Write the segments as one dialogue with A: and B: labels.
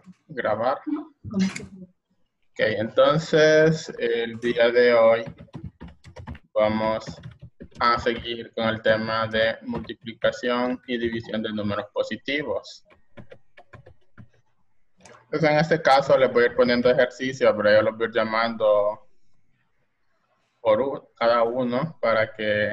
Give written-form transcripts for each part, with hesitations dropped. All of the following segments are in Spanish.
A: Grabar. Ok, entonces el día de hoy vamos a seguir con el tema de multiplicación y división de números positivos. Entonces en este caso les voy a ir poniendo ejercicios, pero yo los voy a ir llamando por cada uno para que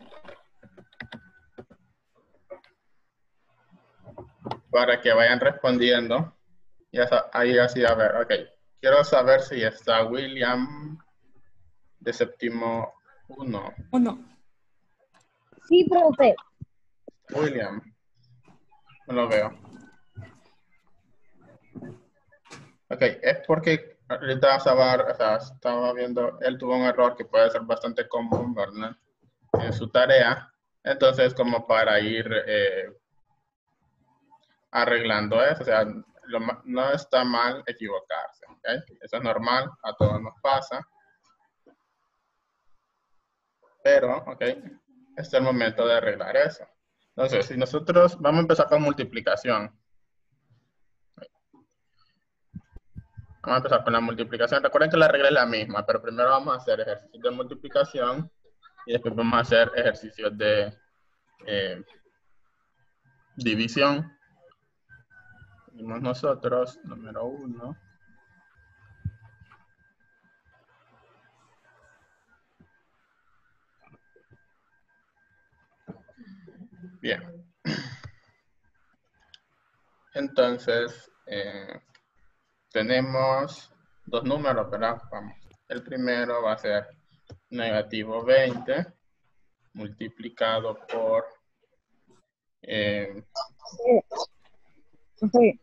A: vayan respondiendo. Y ahí así, a ver, ok. Quiero saber si está William de séptimo 1.
B: Sí, profe.
A: William, no lo veo. Ok, es porque ahorita estaba viendo, él tuvo un error que puede ser bastante común, ¿verdad? En su tarea. Entonces, como para ir arreglando eso, o sea, no está mal equivocarse, ¿ok? Eso es normal, a todos nos pasa. Pero, ok, este es el momento de arreglar eso. Entonces, si nosotros vamos a empezar con multiplicación. Vamos a empezar con la multiplicación. Recuerden que la regla es la misma, pero primero vamos a hacer ejercicios de multiplicación y después vamos a hacer ejercicios de división. Tenemos nosotros, número 1. Bien. Entonces, tenemos dos números, ¿verdad? Vamos. El primero va a ser negativo 20 multiplicado por...
B: Sí.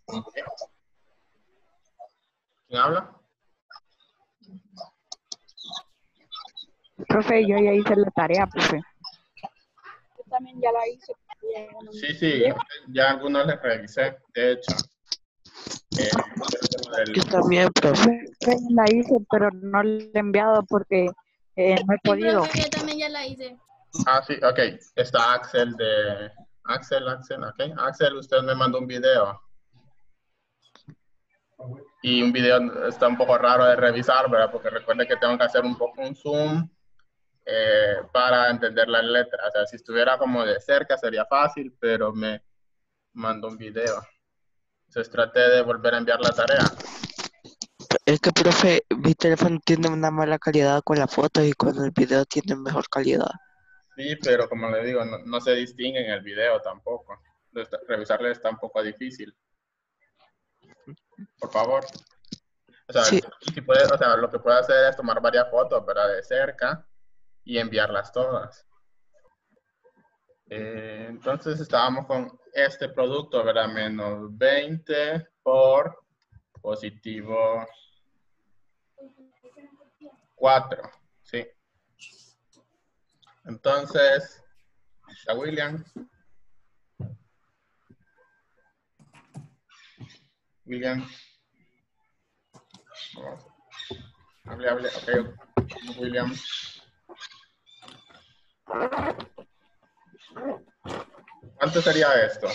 A: ¿Quién habla?
B: Profe, yo ya hice la tarea, profe. Yo también ya la hice.
A: Sí, ya algunos les revisé, de hecho.
C: Yo también, profe.
B: Yo la hice, pero no la he enviado porque no he podido.
D: Profe, yo también ya la hice.
A: Ah, sí, ok. Está Axel de... Axel, ok. Axel, usted me mandó un video. Y un video está un poco raro de revisar, ¿verdad? Porque recuerde que tengo que hacer un poco un zoom para entender las letras. O sea, si estuviera como de cerca sería fácil, pero me mandó un video. Entonces traté de volver a enviar la tarea.
C: Es que, profe, mi teléfono tiene una mala calidad con la foto y con el video tiene mejor calidad.
A: Sí, pero como le digo, no se distingue en el video tampoco. Entonces, revisarle está un poco difícil. Por favor. O sea,
C: Sí.
A: si puede, o sea, lo que puede hacer es tomar varias fotos, ¿verdad? De cerca y enviarlas todas. Entonces estábamos con este producto, ¿verdad? Menos 20 por positivo 4, ¿sí? Entonces, ¿está William? William. Hable, ok. William. ¿Cuánto sería esto?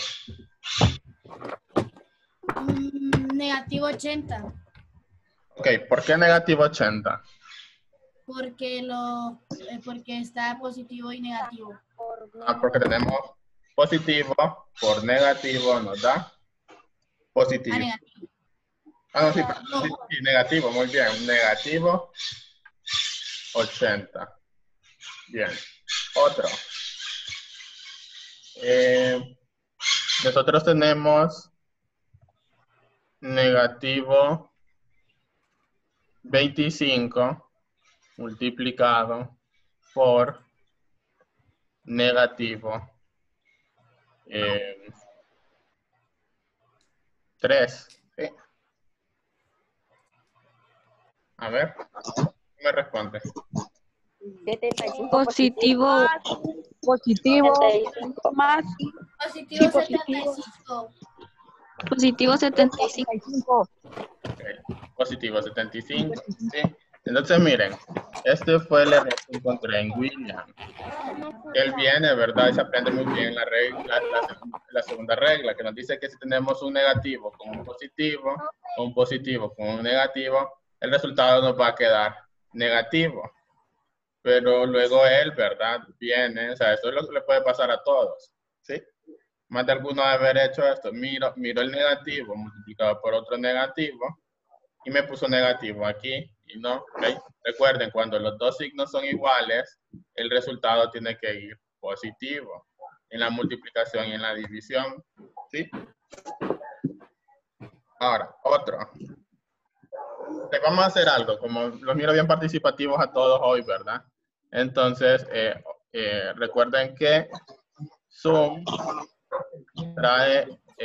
D: Negativo 80.
A: Ok, ¿por qué negativo 80?
D: Porque está positivo y negativo.
A: Porque tenemos positivo por negativo nos da positivo.
D: Negativo.
A: No, sí, negativo, muy bien. Negativo 80. Bien. Otro. Nosotros tenemos negativo 25 multiplicado por negativo 3. ¿Sí? A ver, ¿qué me responde?
B: 75
E: Positivo.
B: positivo más
D: Positivo
B: Sí, positivo.
D: 75.
E: Positivo 75.
B: 75.
A: Okay. Positivo 75. ¿Sí? Entonces, miren, este fue el error que encontré en William. Él viene, ¿verdad? Y se aprende muy bien la regla, la segunda regla, que nos dice que si tenemos un negativo con un positivo, o un positivo con un negativo, el resultado nos va a quedar negativo. Pero luego él, ¿verdad? Viene, o sea, eso es lo que le puede pasar a todos, ¿sí? Más de alguno de haber hecho esto. Miro el negativo multiplicado por otro negativo y me puso negativo aquí y no, ¿ok? Recuerden, cuando los dos signos son iguales, el resultado tiene que ir positivo en la multiplicación y en la división, ¿sí? Ahora, otro. Vamos a hacer algo, como los miro bien participativos a todos hoy, ¿verdad? Entonces, recuerden que Zoom trae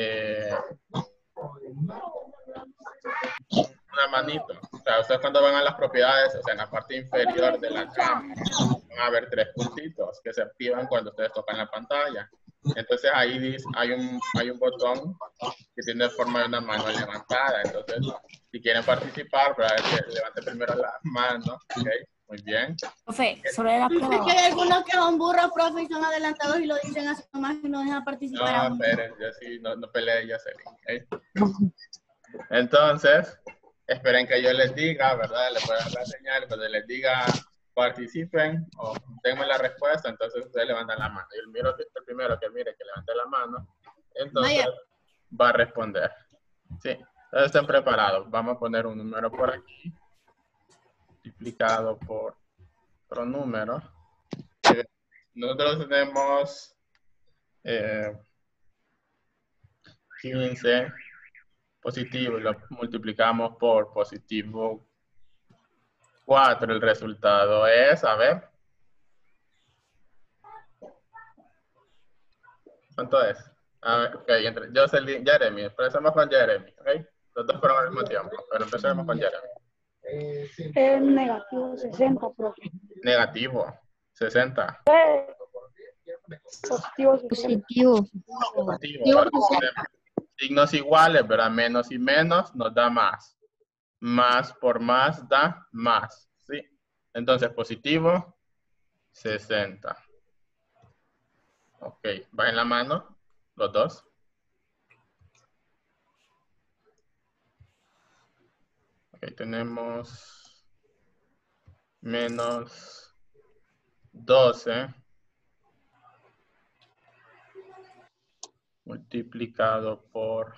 A: una manito. O sea, ustedes cuando van a las propiedades, o sea, en la parte inferior de la cámara, van a ver 3 puntitos que se activan cuando ustedes tocan la pantalla. Entonces ahí dice, hay un botón que tiene forma de una mano levantada. Entonces, si quieren participar, para que levante primero la mano, ¿ok? Muy bien.
B: Profe, solo era
D: Es
B: prueba.
D: que hay algunos que son burros, profe, y son adelantados y lo dicen así nomás y no dejan participar a
A: No,
D: uno.
A: esperen, yo sí, no peleé, yo sé. ¿Ok? Entonces, esperen que yo les diga, ¿verdad? Les voy a dar la señal, cuando les diga participen o denme la respuesta, entonces ustedes levantan la mano. Y el primero que mire que levante la mano, entonces
D: Vaya.
A: va a responder. Sí, entonces estén preparados. Vamos a poner un número por aquí, multiplicado por otro número. Nosotros tenemos 15 positivo y lo multiplicamos por positivo 4. El resultado es, a ver, ¿cuánto es? A ver, ok, entre Jocelyn, Jeremy, empecemos con Jeremy, ok. Los dos fueron al mismo tiempo, pero empecemos con Jeremy.
B: Es negativo 60, profe.
A: Negativo, 60.
B: Positivo 60.
E: Positivo.
A: Positivo, ahora signos iguales, ¿verdad? Menos y menos nos da más. Más por más da más, ¿sí? Entonces, positivo, 60. Ok, bajen la mano, los dos. Ok, tenemos menos 12 multiplicado por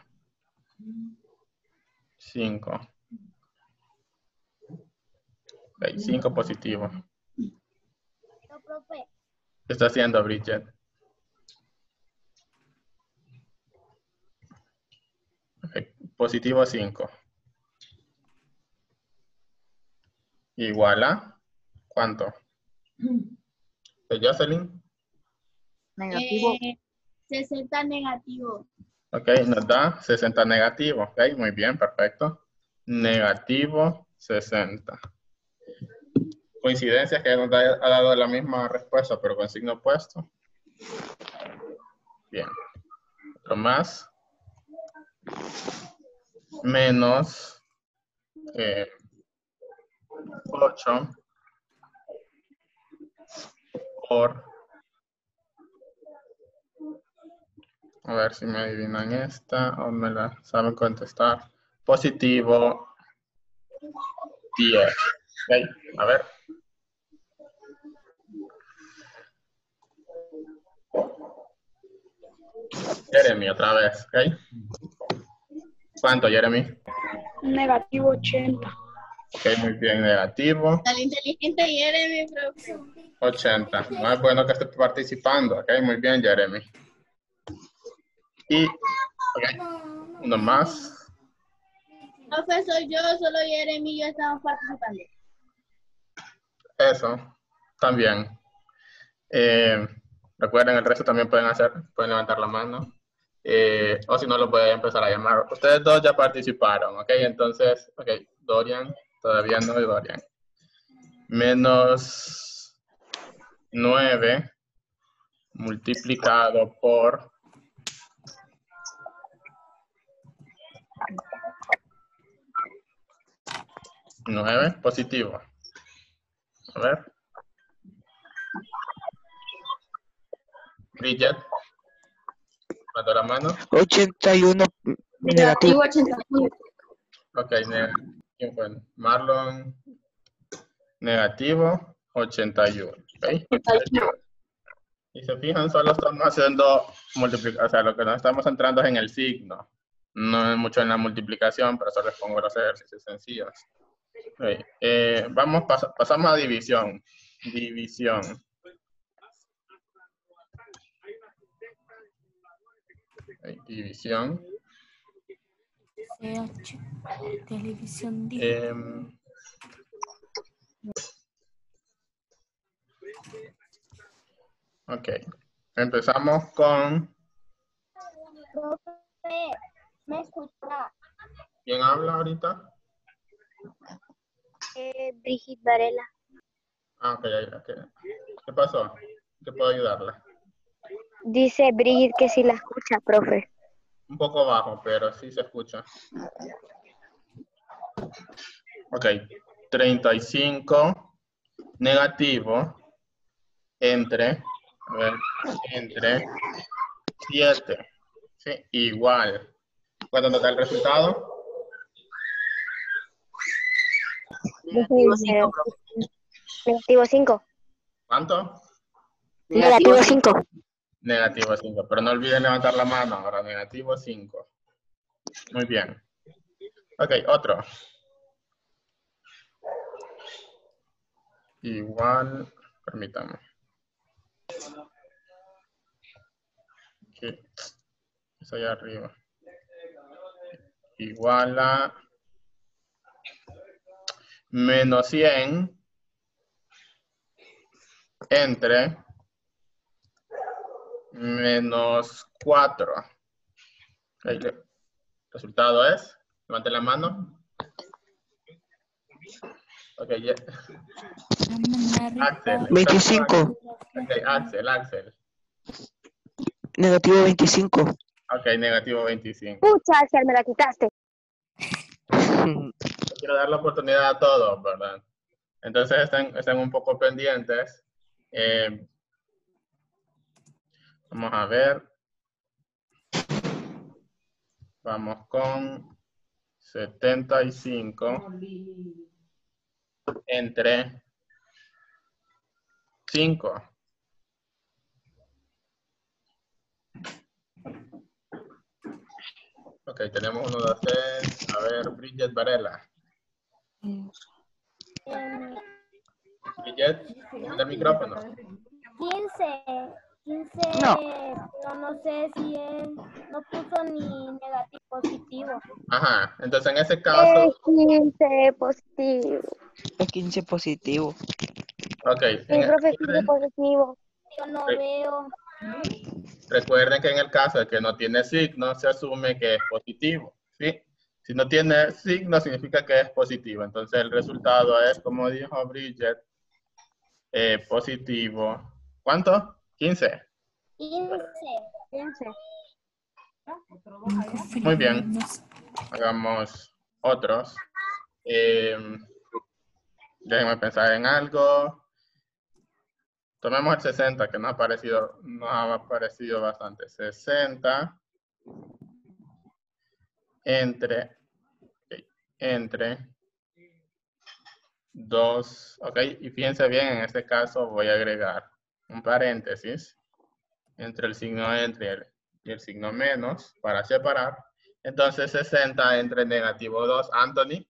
A: 5. Ok, 5 positivo. ¿Qué está haciendo, Bridget? Okay, positivo 5. Igual a, ¿cuánto? ¿De Jocelyn?
B: Negativo.
D: 60 negativo.
A: Ok, nos da 60 negativo. Ok, muy bien, perfecto. Negativo 60. Coincidencia que nos ha dado la misma respuesta, pero con signo opuesto. Bien. Otro más. Menos 8 por... A ver si me adivinan esta o me la saben contestar. Positivo 10. Okay, a ver. Jeremy, otra vez, ¿ok? ¿Cuánto, Jeremy?
B: Negativo 80.
A: Ok, muy bien, negativo.
D: Tan inteligente Jeremy, profe.
A: 80. No es bueno que esté participando, ok, muy bien, Jeremy. Y, ok, uno más.
D: Profe, soy yo, solo Jeremy y yo estamos participando.
A: Eso, también. Recuerden, el resto también pueden levantar la mano. O si no, lo pueden empezar a llamar. Ustedes dos ya participaron, ok, entonces, ok, Dorian, todavía no, Dorian. Menos 9 multiplicado por 9 positivo. A ver. Bridget. Levantó la mano.
C: 81 negativo.
D: Negativo 81.
A: Ok, ¿quién fue? Marlon. Negativo 81. ¿Ok? Y se fijan, solo estamos haciendo multiplicación, o sea, lo que nos estamos centrando es en el signo. No es mucho en la multiplicación, pero solo les pongo los ejercicios sencillos. Okay. Pasamos a división. División. Okay, división.
E: CH, televisión.
A: Ok. Empezamos con...
F: Profe, ¿me escucha?
A: ¿Quién habla ahorita?
F: Brigitte Varela.
A: Ah, ok, ok. ¿Qué pasó? ¿Qué puedo ayudarla?
F: Dice Brigitte que sí la escucha, profe.
A: Un poco bajo, pero sí se escucha. Ok. 35 negativo entre 7. ¿Sí? Igual. ¿Cuánto nos da el resultado?
F: Negativo 5, profe. Negativo 5.
A: ¿Cuánto?
F: Negativo 5.
A: Negativo 5. Pero no olviden levantar la mano. Ahora, negativo 5. Muy bien. Ok, otro. Igual, permítanme. Okay. Eso allá arriba. Igual a menos 100 entre menos 4. Okay. El resultado es, levante la mano. Ok, ya. Axel.
C: 25.
A: Ok, Axel.
C: Negativo 25.
A: Ok, negativo 25.
F: Pucha, Axel, me la quitaste.
A: Quiero dar la oportunidad a todos, ¿verdad? Entonces estén un poco pendientes. Vamos a ver. Vamos con 75 entre 5. Ok, tenemos 1, 2, 3. A ver, Bridget Varela. Bridget, prende el micrófono.
F: 15,
C: No.
F: pero no sé si es, no puso ni negativo positivo.
A: Ajá, entonces en ese caso,
F: 15 positivo.
C: Es 15 positivo.
A: ok.
F: Sí, profe, 15 positivo. Yo no
A: Sí.
F: veo.
A: Recuerden que en el caso de que no tiene signo, se asume que es positivo, ¿sí? Si no tiene signo, significa que es positivo. Entonces el resultado es, como dijo Bridget, positivo. ¿Cuánto? 15.
F: 15.
A: Muy bien. Hagamos otros. Déjenme pensar en algo. Tomemos el 60, que nos ha aparecido bastante. 60 entre 2, ok, y fíjense bien, en este caso voy a agregar un paréntesis entre el signo entre y el signo menos para separar. Entonces 60 entre negativo 2, Anthony.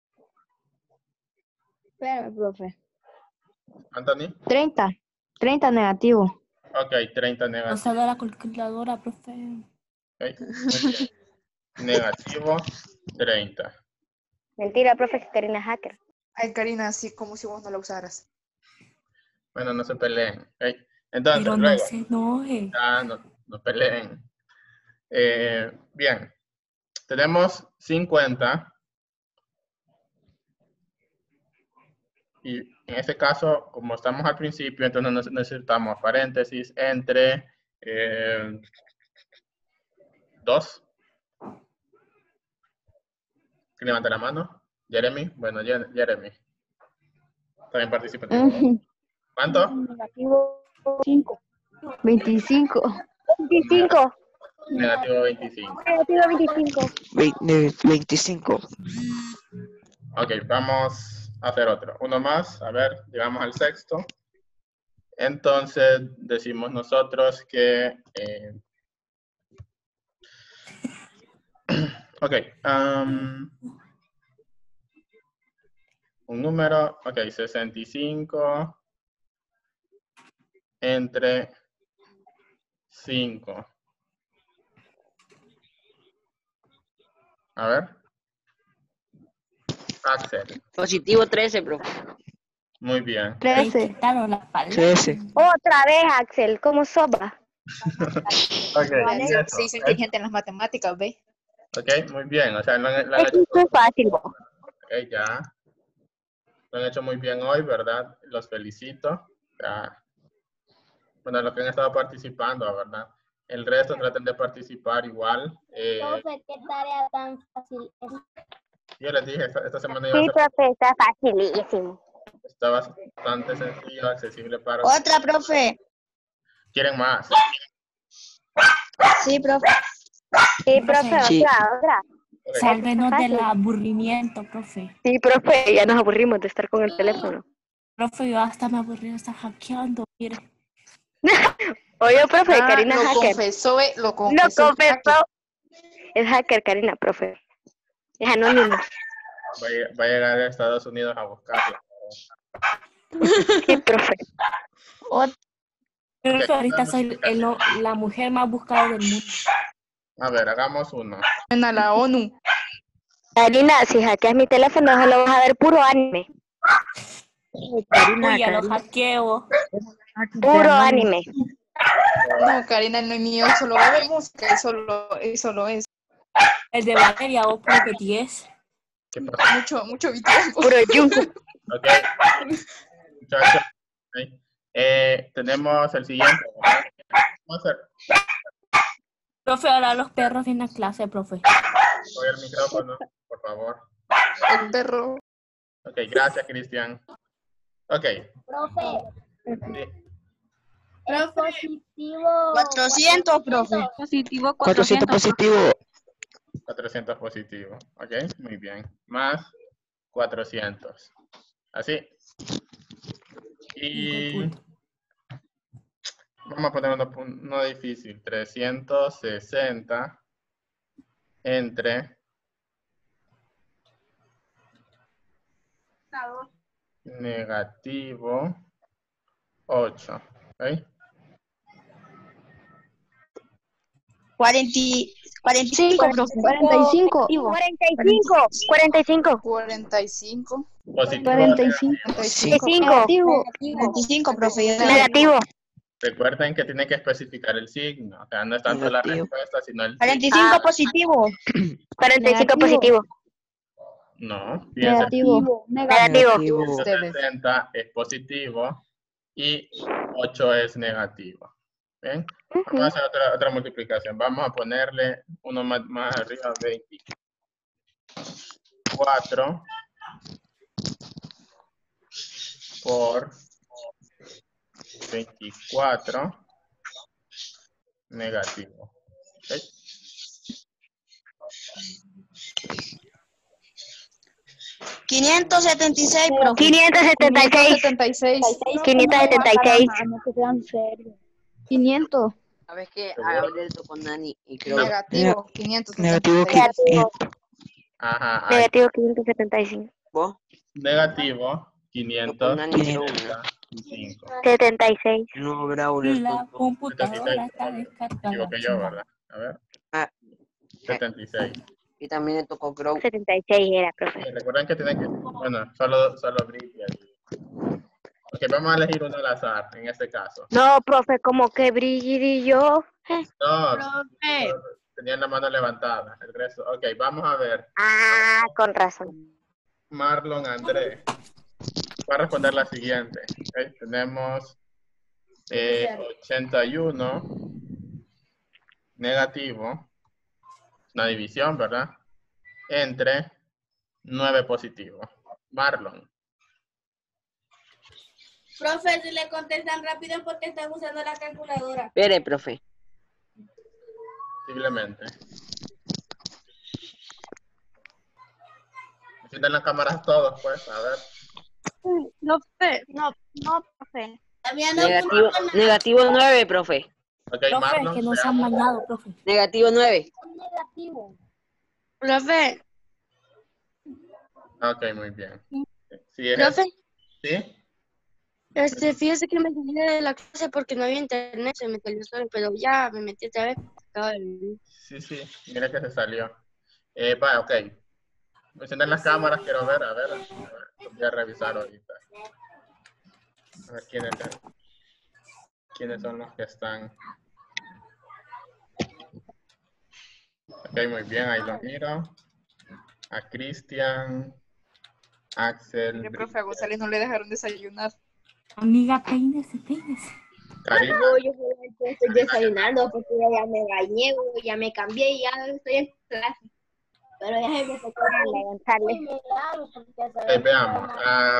B: Espérame, profe.
A: Anthony.
B: 30 negativo.
A: Ok, 30
E: No
A: negativo.
E: sale la calculadora, profe.
A: Okay, muy bien. Negativo 30.
F: Mentira, profe, que Karina es hacker.
G: Ay, Karina, así como si vos no la usaras.
A: Bueno, no se peleen. Okay. Entonces,
E: Pero no
A: luego,
E: se enoje.
A: ya no peleen. Bien, tenemos 50. Y en este caso, como estamos al principio, entonces necesitamos paréntesis entre 2. ¿Quién levanta la mano? Jeremy. Bueno, Jeremy. También participativo. ¿Cuánto?
B: Negativo 5.
H: 25.
F: 25.
A: Negativo 25.
F: Negativo 25.
C: 25.
A: Ok, vamos a hacer otro. Uno más. A ver, llegamos al sexto. Entonces, decimos nosotros que... ok. Un número, ok, 65 entre 5. A ver. Axel.
I: Positivo 13, profe.
A: Muy bien.
E: Me
H: 13.
E: quitaron las palabras.
C: 13.
F: Otra vez, Axel, ¿cómo sopa?
A: Ok, y
G: Se
A: eso,
G: hizo inteligente en las matemáticas, ¿ve?
A: ok, muy bien. O sea, lo han
F: Es
A: hecho,
F: que es fácil, vos.
A: ok, ya. Lo han hecho muy bien hoy, ¿verdad? Los felicito. Ya. Bueno, los que han estado participando, ¿verdad? El resto traten de participar igual.
F: Profe, qué tarea tan fácil es.
A: Yo les dije, esta semana iba a
F: Sí,
A: ser,
F: profe, está facilísimo.
A: está bastante sencillo, accesible para...
H: Otra, profe.
A: ¿Quieren más?
H: Sí, profe.
F: Sí, profe,
C: Sí.
F: otra.
A: Ok,
E: Sálvenos
F: fácil.
E: del aburrimiento, profe.
F: Sí, profe, ya nos aburrimos de estar con el teléfono.
E: Profe, yo hasta me aburrí de estar hackeando, mire.
F: Oye, profe, Karina
G: lo
F: hacker.
G: confesó, ¿ve? Lo
F: No
G: confesó.
F: confesó. Es hacker, Karina, profe. Es anónimo.
A: va a llegar a Estados Unidos a buscarla.
F: Sí, profe.
E: Profe, ahorita soy la mujer más buscada del mundo.
A: A ver, hagamos uno.
G: A la ONU.
F: Karina, si hackeas mi teléfono, solo vas a ver puro anime.
E: Uy, ya lo hackeo.
F: Puro anime.
G: No, Karina, no es mío, solo va a ver música, eso lo es.
E: El de Valeria, vos por que 10.
A: ¿Qué pasa?
G: Mucho mi tiempo.
F: Puro Jungkook.
A: Ok. Muchachos. Ok. Tenemos el siguiente, ¿verdad? Vamos a hacer.
E: Profe, ahora los perros vienen a clase, profe.
A: Voy el micrófono, por favor.
G: El perro.
A: Ok, gracias, Cristian. Ok.
F: Profe,
A: Sí.
F: es positivo.
H: 400, profe.
B: Positivo
C: 400 positivo.
A: 400 positivo. Ok, muy bien. Más 400. Así. Y vamos a poner uno difícil. 360 entre negativo 8. ¿Ok?
H: 45, profe.
B: 45.
F: 45.
G: 45.
A: Positivo.
B: 45.
F: 45.
B: Negativo.
H: 25, profe.
F: Negativo.
A: Recuerden que tienen que especificar el signo. O sea, no es tanto la
C: Negativo.
A: respuesta, sino el signo.
H: 45 positivo.
F: 45 positivo.
A: No, fíjense.
B: Negativo.
F: Negativo.
A: 60 es positivo y 8 es negativo. ¿Bien? Vamos a hacer otra multiplicación. Vamos a ponerle uno más arriba, 24 por 24 negativo. ¿Ok?
H: $576, profe.
F: 576. 576.
B: No que sean serios. 500.
I: ¿Sabes qué?
A: ¿Seguro?
I: Hablé esto con Dani y creo
G: Negativo. 500.
C: Negativo
F: Negativo.
C: 500.
A: Ajá, ahí.
F: Negativo 575.
I: vos.
A: Negativo
I: Yo con Dani creo
A: 575.
F: 76.
I: No, Braulio.
E: La computadora
A: 76.
E: está
A: Me
E: descargada.
A: equivoqué yo, ¿verdad? A ver.
I: Ah.
A: 76.
I: Y también le tocó Crow.
F: 76 era, profe.
A: Recuerden que tienen que... Bueno, solo Britney. Ok, vamos a elegir uno al azar, en este caso.
F: No, profe, como que brillo.
A: No,
D: Profe.
A: tenían la mano levantada. El resto. Ok, vamos a ver.
F: Ah, con razón.
A: Marlon André. Va a responder la siguiente. Ok, tenemos 81 negativo. Una división, ¿verdad? Entre 9 positivo. Marlon.
D: Profe, si le contestan rápido es porque están usando la calculadora.
I: Espere, profe.
A: Posiblemente. Enciendan las cámaras todos, pues, a ver.
H: No, profe. No, profe.
D: La mía no
I: Negativo,
D: funciona.
I: negativo 9, profe.
A: Ok,
E: Profe,
A: Marlon,
E: que no se han
A: veamos.
E: bañado, profe.
I: Negativo 9.
F: Negativo.
H: Profe.
A: Ok, muy bien. Sí, es
H: Profe.
A: ¿Sí?
H: Fíjese que me salí de la clase porque no había internet, se me salió solo, pero ya me metí otra vez. Acabo de venir.
A: Sí, mira que se salió. Va, ok. Enciendan las cámaras, quiero ver, a ver. Voy a revisar ahorita. A ver quiénes son los que están. Ok, muy bien, ahí lo miro. A Cristian, Axel,
G: Mire, profe, a González no le dejaron desayunar.
E: Amiga, peínese.
A: Karina.
F: Yo solamente estoy desayunando porque ya me bañé, ya me cambié y ya estoy en clase. Pero ya se me tocó levantarle.
A: Veamos.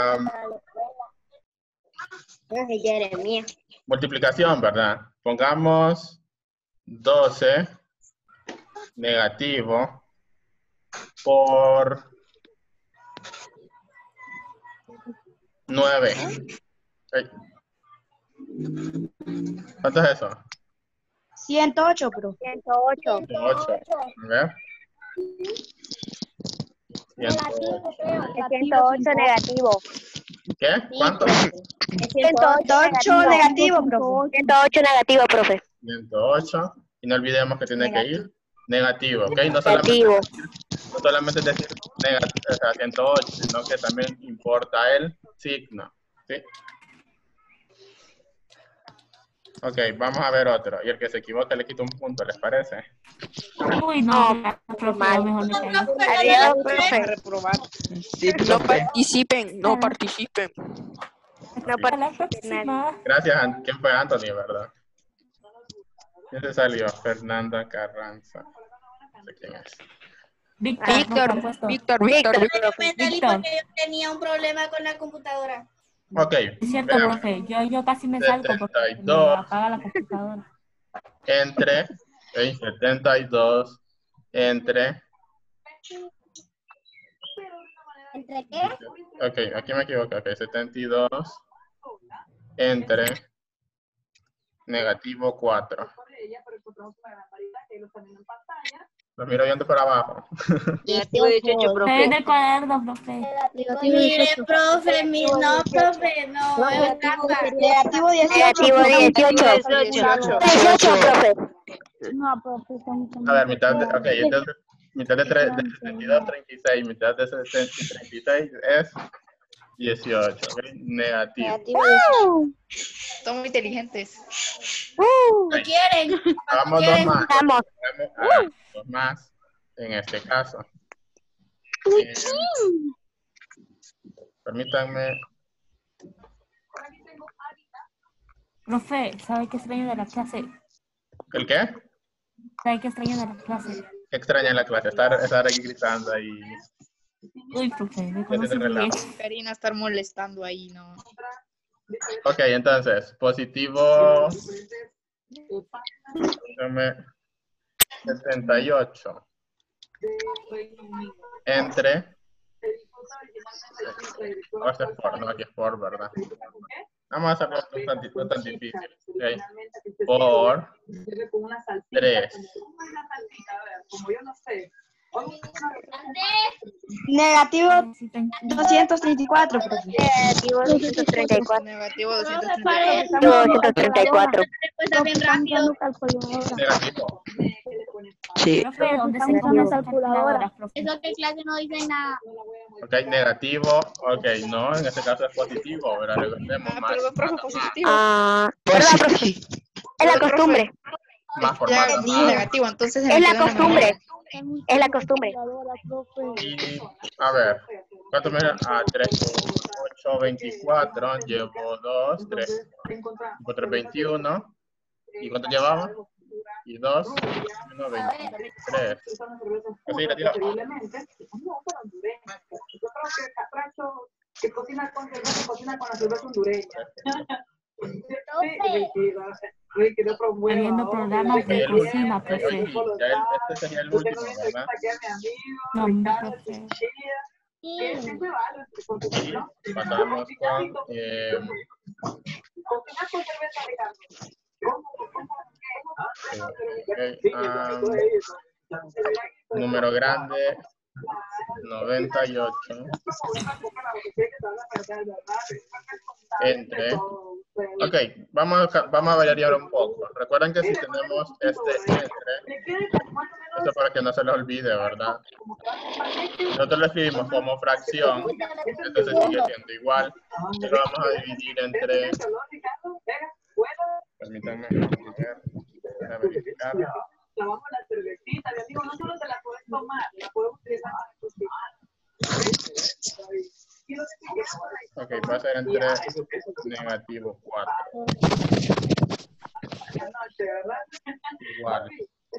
F: Jeremia.
A: Multiplicación, ¿verdad? Pongamos 12 negativo por 9. ¿Cuánto es eso?
H: 108, profe.
F: 108.
A: 8. A ver.
F: 108 negativo.
A: ¿Qué? ¿Cuánto?
H: 108 negativo, profe.
F: 108 negativo, profe.
A: 108. Y no olvidemos que tiene que ir negativo, ¿ok? No
F: Negativo.
A: solamente decir negativo, o sea, 108, sino que también importa el signo, ¿sí? Ok, vamos a ver otro. Y el que se equivoque le quito un punto, ¿les parece?
E: Uy, no, profe, yo mejor me callo.
F: Adiós,
G: Van a
F: profe.
G: reprobar.
C: Sí,
J: No
C: profe.
J: participen, no participen.
F: No
E: Hasta la próxima.
A: Gracias, ¿quién fue Anthony, verdad? ¿Quién se salió? Fernanda Carranza. No sé quién es.
E: Víctor.
J: Víctor.
D: Mentally porque yo tenía un problema con la computadora.
A: Ok.
E: Es cierto,
A: veamos.
E: profe, yo casi me salgo porque me
A: 72.
E: apaga la computadora.
A: Entre 72 entre.
F: ¿Entre qué?
A: Ok, aquí me equivoco. Ok, 72 entre negativo 4. Lo miro viendo por abajo.
I: Negativo 18,
E: Estoy
I: profe.
E: en el cuaderno, profe.
D: Mire, profe, no, profe, no, es trampa.
H: Negativo 18.
F: Negativo 18. 18, profe.
B: No, profe, son
A: A ver, mitad de, ok, entonces, mitad de 72, 36, mitad de 36 es 18, ¿ok? Negativo.
G: Son muy inteligentes.
D: No quieren.
A: Hagamos dos más.
F: Vamos.
A: Hagamos, dos más en este caso. Permítanme.
E: Profe, ¿sabe qué extraño de la clase?
A: ¿El qué?
E: ¿Sabe qué extraño de la clase?
A: ¿Qué extraña en la clase? Estar aquí gritando ahí.
E: Uy, profe, me
A: Ya
E: conoce
A: tiene
E: muy bien.
A: relajo.
G: Karina estar molestando ahí, ¿no?
A: Ok, entonces, positivo 78 entre, no, aquí es por, ¿verdad? Vamos a hacerlo no tan difícil, ¿ok? Por 3.
H: Negativo 234, profe.
F: Negativo 234.
G: Negativo
D: Negativo
F: 234.
D: Respuesta bien rápido.
A: Negativo.
C: Sí.
E: Profe, ¿dónde se encuentran las calculadoras, profe?
D: Eso que clase no dice nada.
A: Ok, negativo. Ok, no, en este caso es positivo, ¿verdad? Recordemos más.
G: Perdón, profe, positivo.
F: ¿Verdad, profe? Es la costumbre.
A: Más por
G: Ya
A: más.
G: dije negativo, entonces se me
F: Es la
G: quedó en la
F: costumbre.
G: memoria.
F: Es la costumbre.
A: Y, a ver, ¿cuánto me da? 3 por 8, 24. Llevo 2, 3. 4, 21. ¿Y cuánto llevaba? Y 2, 1, 23. Así, retiro.
K: cocina con cerveza, cocina con la cerveza hondureña.
E: Viendo programas de cocina, profe.
A: Este sería el último, ¿verdad?
E: No, profe.
A: Pasamos con número grande, 98, entre, ok, vamos a variar un poco. Recuerden que si tenemos este entre, esto para que no se les olvide, ¿verdad? Nosotros lo escribimos como fracción, entonces sigue siendo igual, y lo vamos a dividir entre, permítanme verificar.
K: Lavamos la cervecita, les digo, no solo te la puedes tomar, la podemos utilizar para cocinar.
A: Ok, va a ser entre negativo 4. Igual.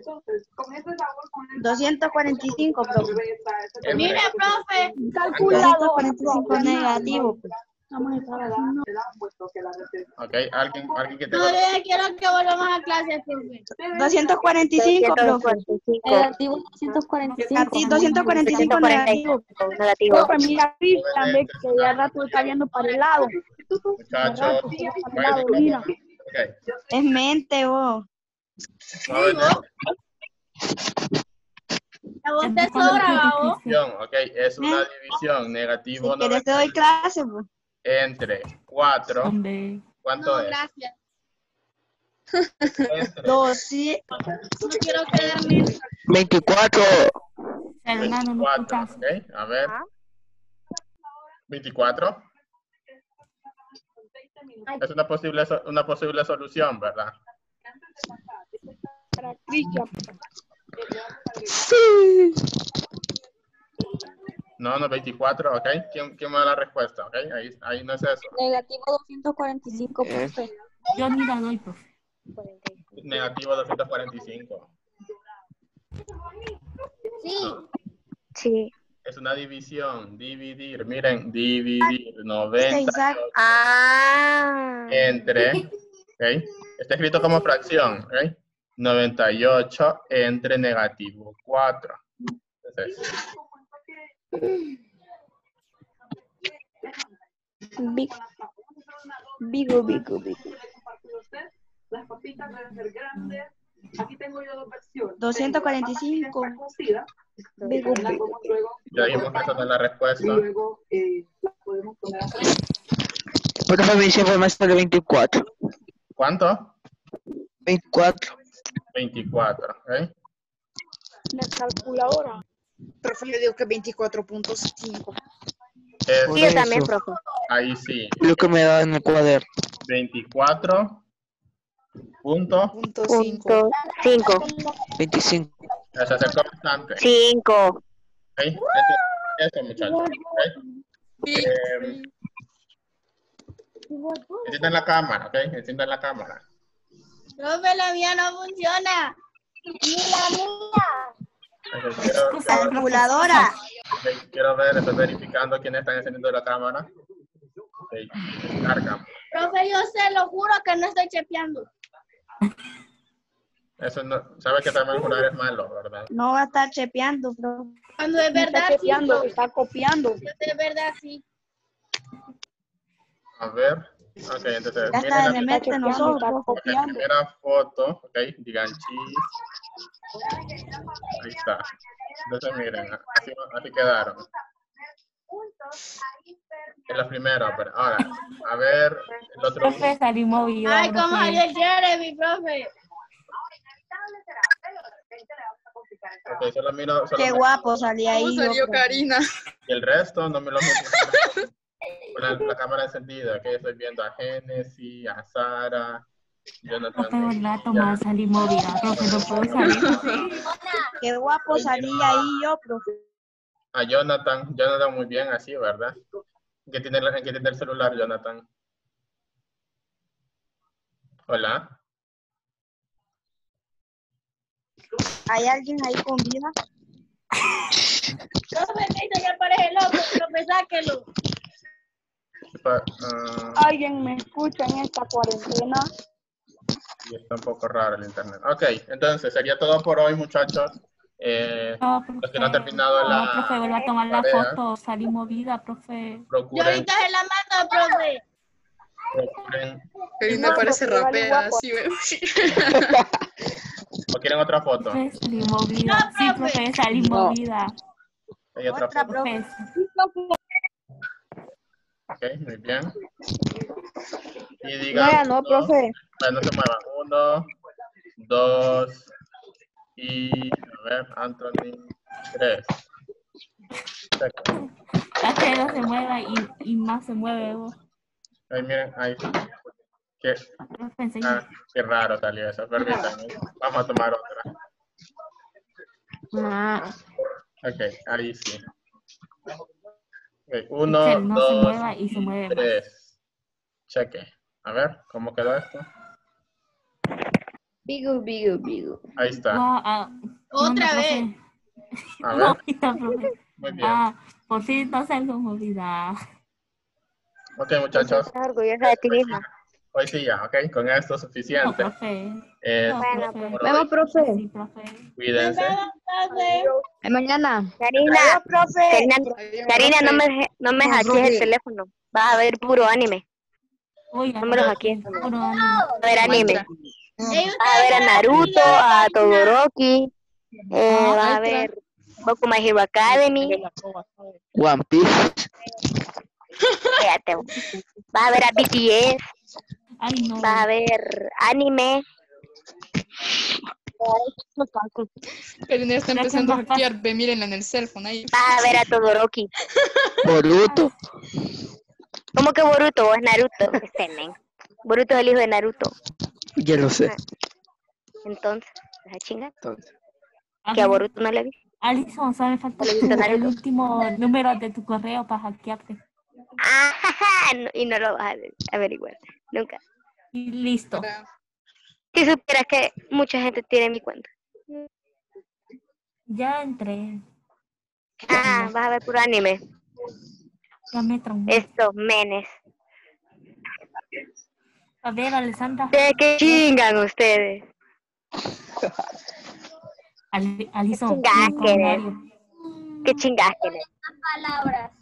B: 245, profe.
D: Mire, profe.
B: Calculador. 245 negativo.
A: Ok, alguien que
D: No,
A: tenga.
D: yo quiero que volvamos a clase, profe.
B: 245, profe.
H: Negativo 245.
B: 245 negativo.
I: Negativo.
B: Profe, mira, también que ya rato está viendo para el lado.
A: Muchachos, mira. Ok,
B: Es mente, vos.
A: jóvenes,
D: A vos te sobra, vos.
A: división, ok, es una división, negativo
B: Si quieres te doy clase, pues.
A: entre 4,
E: ¿Dónde?
A: ¿cuánto
D: No,
A: es?
D: gracias.
A: Entre
B: 2, sí.
D: No quiero quedarme.
C: 24.
E: Hermano, no
A: 24,
E: escuchas.
A: ok, a ver. 24. Es una posible solución, ¿verdad?
C: Sí.
A: No, 24, ok. ¿Quién me da la respuesta? Ok, ahí no es eso.
H: Negativo 245, profe.
E: Yo ni la doy, profe.
A: Negativo 245.
D: Sí.
H: Sí.
A: Es una división, dividir. Miren, dividir 90
H: Ah.
A: entre, ok. Está escrito como fracción, ok. 98 entre negativo 4. Entonces,
B: Bigo.
K: Las papitas deben ser grandes. Aquí tengo yo dos versiones.
B: 245. Bigo.
A: ya dijimos que esa no es la respuesta.
K: Luego la podemos poner a freír.
C: Profe, me dice más de 24.
A: ¿Cuánto?
C: 24.
A: 24, ok.
B: La calculadora.
G: Profe, yo digo que 24.5.
A: Es-
C: Sí, yo también,
H: profe.
A: ahí sí.
C: Lo que me da en el cuaderno.
A: 24. Punto.
G: Punto 5.
H: 5.
C: 25.
A: Eso es constante.
H: 5.
A: ¿Ok? Eso, muchachos. ¿Ok? Enciendan la cámara, ¿ok? Enciendan la cámara.
D: Profe, la mía no funciona. Ni la mía.
A: Ok,
B: Calculadora.
A: quiero ver, estoy verificando quiénes están encendiendo la cámara. Ok, carga.
D: Profe, yo se lo juro que no estoy chepeando.
A: Eso no, sabe que también jurar es malo, ¿verdad?
B: No va a estar chepeando, bro.
D: Cuando es verdad,
B: Está chepeando,
D: sí, profe.
B: está copiando.
D: De verdad, sí.
A: A ver. Ok, entonces,
B: Ya
A: miren
B: está
A: la,
B: de mente nosotros,
A: ok,
B: copiando.
A: primera foto, ok, digan cheese. Ahí está. Entonces, miren, así quedaron. Es la primera, pero ahora, a ver, el otro.
E: Profe, salimos vivos.
D: Ay, como salió el Jeremy, profe.
A: Ok, solo miro.
B: Qué guapo salía ahí.
G: ¿Cómo salió
B: yo,
G: Karina?
A: Y el resto no me lo con la cámara encendida, ok, estoy viendo a Genesis, a Sara, Jonathan.
E: Todo el rato más salimos vivos, profe, no puedo salir así.
B: Qué guapo salía ahí yo, profe.
A: A Jonathan muy bien así, ¿verdad? ¿En qué tiene el celular, Jonathan? Hola.
B: ¿Hay alguien ahí con vida?
D: Profe, que ya parece loco, profe, sáquelo.
B: ¿Alguien me escucha en esta cuarentena?
A: Y está un poco raro el internet. Ok, entonces sería todo por hoy, muchachos. Los que no han terminado
E: No, profe, vuelva a tomar la
A: tarea,
E: foto. Salí movida, profe.
D: Yo
A: procuren,
D: ahorita se la mando, profe.
G: Karina parece rapera, así veo.
A: ¿O quieren otra foto?
E: Profe, salí movida. Sí, profe, salí movida.
A: Hay otra
D: Otra,
A: foto.
D: profe.
A: Ok, muy bien. Y
B: No,
A: digan,
B: ya no, profe.
A: no se muevan. 1, 2, y a ver, Anthony, 3.
E: La que no se mueva y más se mueve vos.
A: Ahí miren, ahí. Qué,
E: Profe, enseguida.
A: qué raro salió eso. Permítanme. Vamos a tomar otra. Ok, ahí sí. Okay, 1,
E: Que no se
A: 2,
E: mueva y se mueve más.
A: 3. Cheque. A ver, ¿cómo quedó esto?
F: Bigu, bigu, bigu.
A: Ahí está.
D: Otra vez.
A: A ver.
E: Movida, profe.
A: Muy bien.
E: Por fin no salgo movida.
A: Ok, muchachos.
F: Estás orgullosa de ti misma.
A: Hoy sí ya, ok. Con esto es
E: No,
A: suficiente.
E: profe.
F: Bueno,
E: profe.
F: pues. Vemos, profe.
E: Sí, profe.
A: Cuídense.
H: Mañana.
F: Karina, Karina, no me hackees el teléfono. Vas a ver puro anime.
E: Uy,
F: No me lo hackees.
E: puro anime.
F: Vas a ver anime. Vas a ver a Naruto, a Todoroki. Vas a ver Boku My Hero Academy.
C: One Piece.
F: Fíjate. Vas a ver a BTS.
E: Ay, no.
F: Vas a ver anime.
G: Karina está empezando a hackear, ve, mírenla en el cell phone ahí.
F: Vas a ver a Todoroki.
C: Boruto.
F: ¿Cómo que Boruto? Es Naruto. Este men. Boruto es el hijo de Naruto.
C: Ya lo sé.
F: Entonces, ¿esa chinga?
C: Entonces.
F: Que a Boruto no le vi.
E: Alison, ¿sabes? Falta el último número de tu correo para hackearte.
F: Y no lo vas a averiguar. Nunca.
E: Y listo.
F: Si supieras que mucha gente tiene mi cuenta.
E: Ya entré.
F: Vas a ver puro anime.
E: Ya me traumé.
F: Estos menes.
E: A ver, Alessandra.
F: ¿De qué chingan ustedes?
E: Alison.
F: ¿Qué chingas querés? ¿Qué chingas querés?
D: Palabras.